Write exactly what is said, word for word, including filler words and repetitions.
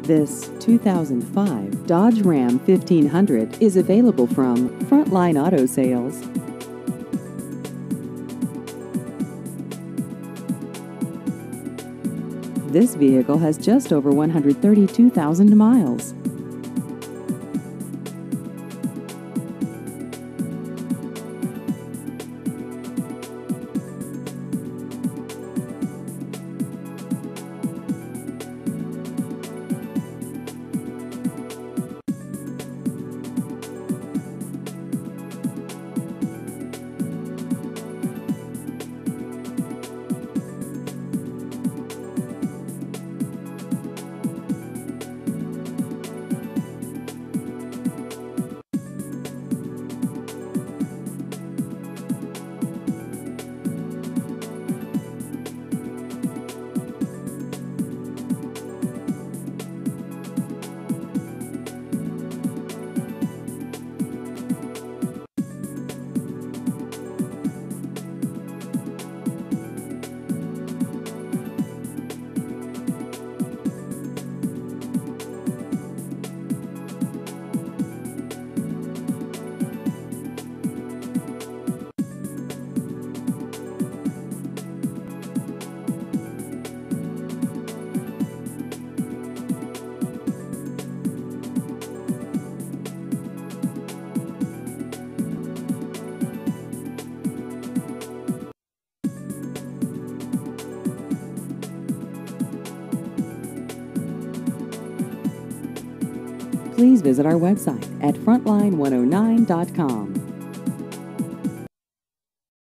This two thousand five Dodge Ram fifteen hundred is available from Frontline Auto Sales. This vehicle has just over one hundred thirty-two thousand miles. Please visit our website at frontline one oh nine dot com.